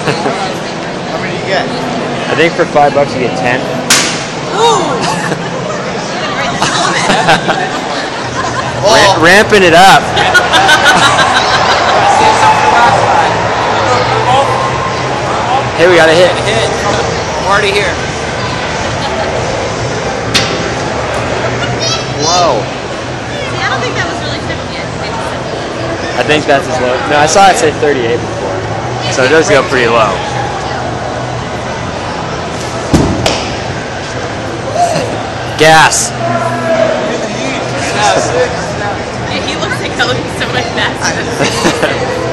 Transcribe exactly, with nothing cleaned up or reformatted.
How many do you get? I think for five bucks you get ten. Ra ramping it up. Hey, we got a hit. Hit. I'm already here. Whoa. See, I don't think that was really fifty. I think it was seventy. I think that's as low. No, I saw it say thirty-eight before. So it does go pretty low. Gas. Yeah, he looks like hell. He's so much faster.